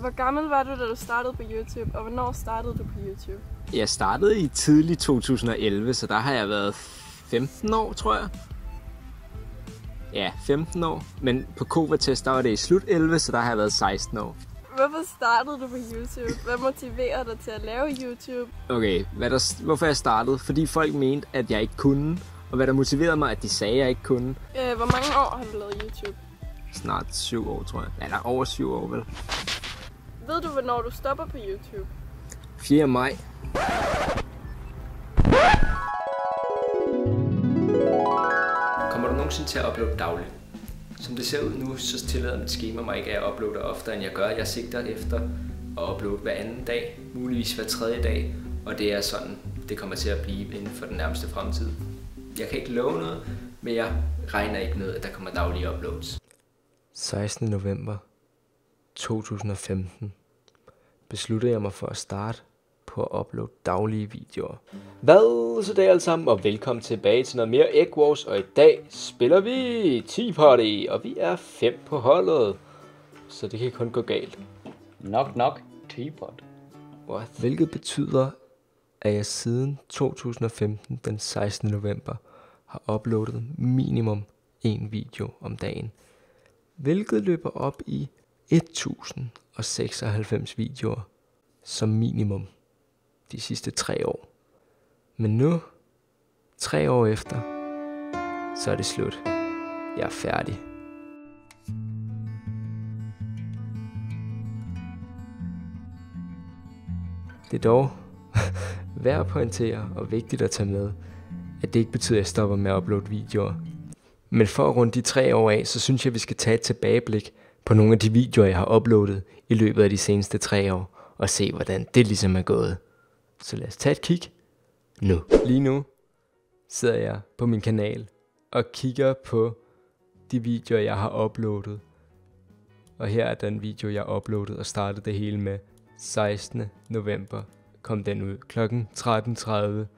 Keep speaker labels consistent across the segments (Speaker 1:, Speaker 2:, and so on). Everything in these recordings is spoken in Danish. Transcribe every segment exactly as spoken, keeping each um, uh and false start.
Speaker 1: Hvor gammel var du, da du startede på YouTube, og hvornår startede du på YouTube?
Speaker 2: Jeg startede i tidlig to tusind og elleve, så der har jeg været femten år, tror jeg. Ja, femten år. Men på Covatest, der var det i slut elleve, så der har jeg været seksten år.
Speaker 1: Hvorfor startede du på YouTube? Hvad motiverer dig til at lave YouTube?
Speaker 2: Okay, hvad der, hvorfor jeg startede? Fordi folk mente, at jeg ikke kunne. Og hvad der motiverede mig, at de sagde, at jeg ikke kunne.
Speaker 1: Øh, hvor mange år har du lavet YouTube?
Speaker 2: Snart syv år, tror jeg. Eller over syv år, vel?
Speaker 1: Ved du, hvornår du stopper på YouTube?
Speaker 2: fjerde maj. Kommer du nogensinde til at uploade dagligt? Som det ser ud nu, så tillader mit schema mig ikke, at jeg uploader oftere, end jeg gør. Jeg sigter efter at uploade hver anden dag, muligvis hver tredje dag. Og det er sådan, det kommer til at blive inden for den nærmeste fremtid. Jeg kan ikke love noget, men jeg regner ikke med, at der kommer daglige uploads. sekstende november to tusind og femten besluttede jeg mig for at starte på at uploade daglige videoer. Hvad så det alle sammen, og velkommen tilbage til noget mere Egg Wars, og i dag spiller vi Tea Party, og vi er fem på holdet, så det kan kun gå galt.
Speaker 3: Nok nok Teapot.
Speaker 2: Hvilket betyder, at jeg siden to tusind og femten, den sekstende november, har uploadet minimum en video om dagen. Hvilket løber op i et tusind og seksoghalvfems videoer som minimum de sidste tre år. Men nu, tre år efter, så er det slut. Jeg er færdig. Det er dog værd at pointere og vigtigt at tage med, at det ikke betyder, at jeg stopper med at uploade videoer. Men for at runde de tre år af, så synes jeg, at vi skal tage et tilbageblik på nogle af de videoer, jeg har uploadet i løbet af de seneste tre år, og se, hvordan det ligesom er gået. Så lad os tage et kig nu. Lige nu sidder jeg på min kanal og kigger på de videoer, jeg har uploadet. Og her er den video, jeg uploadede og startede det hele med. sekstende november kom den ud klokken tretten tredive.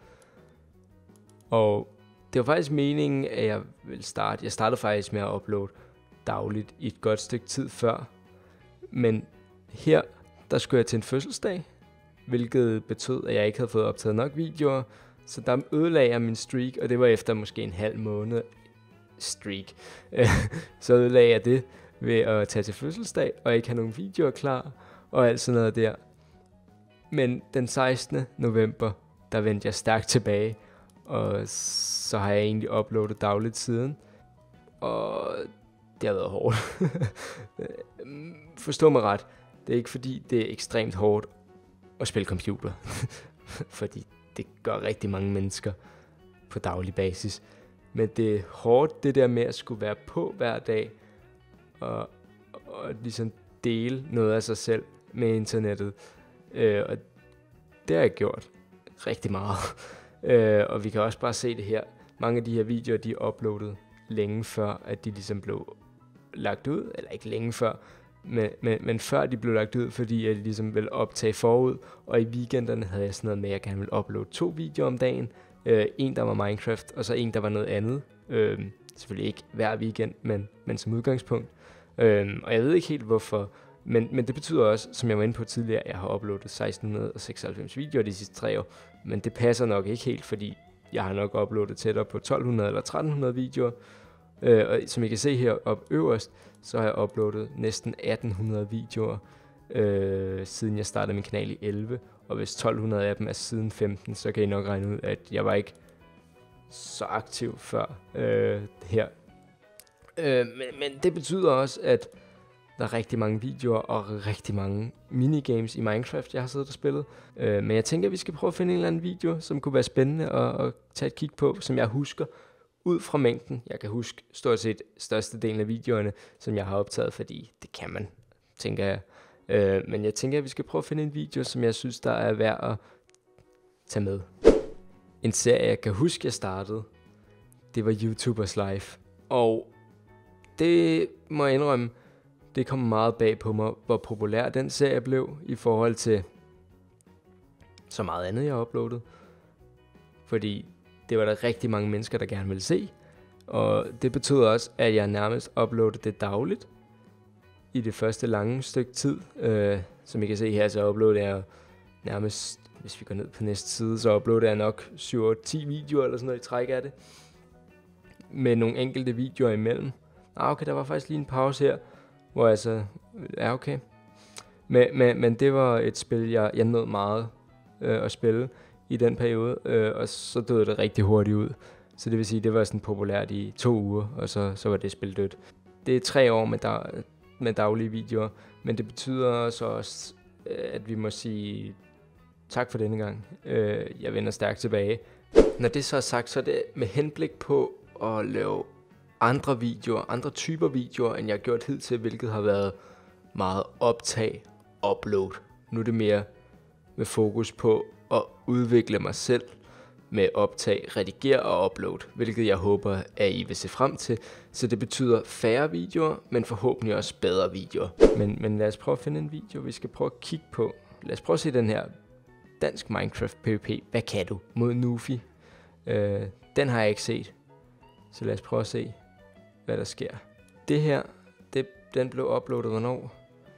Speaker 2: Og det var faktisk meningen, at jeg ville starte. Jeg startede faktisk med at uploade dagligt i et godt stykke tid før. Men her, der skulle jeg til en fødselsdag, hvilket betød, at jeg ikke havde fået optaget nok videoer. Så der ødelagde jeg min streak, og det var efter måske en halv måned streak. Så ødelagde jeg det ved at tage til fødselsdag og ikke have nogen videoer klar og alt sådan noget der. Men den sekstende november, der vendte jeg stærkt tilbage, og så har jeg egentlig uploadet dagligt siden. Og det har været hårdt. Forstå mig ret. Det er ikke fordi, det er ekstremt hårdt at spille computer. Fordi det gør rigtig mange mennesker på daglig basis. Men det er hårdt, det der med at skulle være på hver dag. Og, og ligesom dele noget af sig selv med internettet. Øh, og det har jeg gjort rigtig meget. øh, og vi kan også bare se det her. Mange af de her videoer, de er uploadet længe før, at de ligesom blev lagt ud. Eller ikke længe før, men, men, men før de blev lagt ud, fordi jeg ligesom ville optage forud. Og i weekenderne havde jeg sådan noget med, at jeg gerne ville uploade to videoer om dagen. Øh, en, der var Minecraft, og så en, der var noget andet. Øh, selvfølgelig ikke hver weekend, men, men som udgangspunkt. Øh, og jeg ved ikke helt hvorfor. Men, men det betyder også, som jeg var inde på tidligere, at jeg har uploadet seksten seksoghalvfems videoer de sidste tre år. Men det passer nok ikke helt, fordi jeg har nok uploadet tættere på tolv hundrede eller tretten hundrede videoer. Øh, og som I kan se her op øverst, så har jeg uploadet næsten atten hundrede videoer, øh, siden jeg startede min kanal i elleve. Og hvis tolv hundrede af dem er siden femten, så kan I nok regne ud, at jeg var ikke så aktiv før øh, her. Øh, men, men det betyder også, at der er rigtig mange videoer og rigtig mange minigames i Minecraft, jeg har siddet og spillet. Øh, men jeg tænker, at vi skal prøve at finde en eller anden video, som kunne være spændende at, at tage et kig på, som jeg husker ud fra mængden. Jeg kan huske stort set størstedelen af videoerne, som jeg har optaget, fordi det kan man, tænker jeg. Øh, men jeg tænker, at vi skal prøve at finde en video, som jeg synes, der er værd at tage med. En serie, jeg kan huske, jeg startede, det var YouTubers Life. Og det må jeg indrømme, det kom meget bag på mig, hvor populær den serie blev i forhold til så meget andet, jeg har uploadet. Fordi det var der rigtig mange mennesker, der gerne ville se. Og det betød også, at jeg nærmest uploadede det dagligt. i det første lange stykke tid. Øh, som I kan se her, så uploader jeg nærmest, hvis vi går ned på næste side, så uploader jeg nok syv otte ti videoer eller sådan noget i træk af det. Med nogle enkelte videoer imellem. Ah, okay, der var faktisk lige en pause her, hvor jeg så, ja okay. Men, men, men det var et spil, jeg, jeg nød meget øh, at spille i den periode, øh, og så døde det rigtig hurtigt ud. Så det vil sige, det var sådan populært i to uger, og så, så var det spil dødt. Det er tre år med, dag, med daglige videoer, men det betyder så også, at vi må sige tak for denne gang. Øh, jeg vender stærkt tilbage. Når det så er sagt, så er det med henblik på at lave andre videoer, andre typer videoer, end jeg har gjort hidtil, hvilket har været meget optag, upload. Nu er det mere med fokus på at udvikle mig selv med optag, redigere og upload, hvilket jeg håber, at I vil se frem til. Så det betyder færre videoer, men forhåbentlig også bedre videoer. Men, men lad os prøve at finde en video, vi skal prøve at kigge på. Lad os prøve at se den her dansk Minecraft PvP. Hvad kan du? Mod Nufi. Øh, den har jeg ikke set. Så lad os prøve at se, hvad der sker. Det her, det, den blev uploadet hvornår?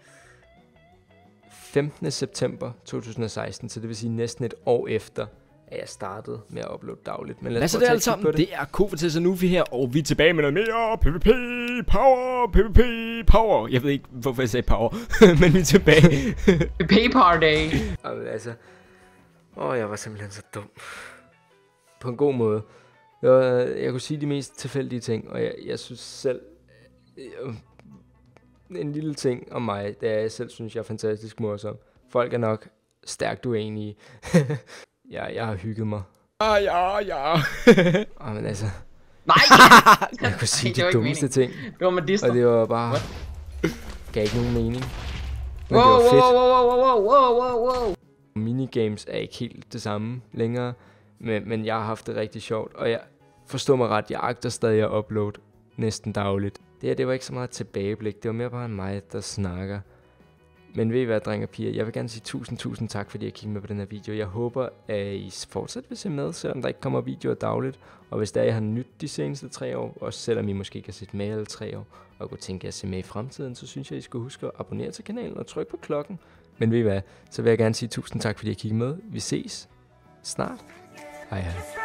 Speaker 2: femtende september to tusind og seksten, så det vil sige næsten et år efter, at jeg startede med at uploade dagligt. Men lad os
Speaker 4: prøve at tage det. Det er Kovates og Nufi her, og vi er tilbage med noget mere PvP Power, PvP Power. Jeg ved ikke, hvorfor jeg sagde power, men vi er tilbage.
Speaker 3: PvP Party.
Speaker 2: Jamen, altså, åh, jeg var simpelthen så dum. På en god måde. Jeg, jeg kunne sige de mest tilfældige ting, og jeg, jeg synes selv, øh, en lille ting om mig, det er, jeg selv synes, jeg er fantastisk morsom. Folk er nok stærkt uenige. jeg, jeg har hygget mig.
Speaker 4: Ja, ja, ja.
Speaker 2: oh, men altså,
Speaker 3: Nej!
Speaker 2: jeg kunne sige de dummeste ting,
Speaker 3: det var med Disney.
Speaker 2: og det var bare, What? gav ikke nogen mening. Men
Speaker 3: wow,
Speaker 2: det var fedt.
Speaker 3: Wow, wow, wow, wow, wow, wow.
Speaker 2: Minigames er ikke helt det samme længere, men, men jeg har haft det rigtig sjovt, og jeg forstår mig ret, jeg agter stadig at uploade næsten dagligt. Det her, det var ikke så meget tilbageblik, det var mere bare mig, der snakker. Men ved I hvad, drenge og piger, jeg vil gerne sige tusind, tusind tak, fordi I kiggede med på den her video. Jeg håber, at I fortsat vil se med, selvom der ikke kommer videoer dagligt. Og hvis der I har nyt de seneste tre år, også selvom I måske ikke har set med alle tre år, og kunne tænke jer at se med i fremtiden, så synes jeg, I skal huske at abonnere til kanalen og trykke på klokken. Men ved I hvad, så vil jeg gerne sige tusind tak, fordi I kiggede med. Vi ses snart. Hej hej.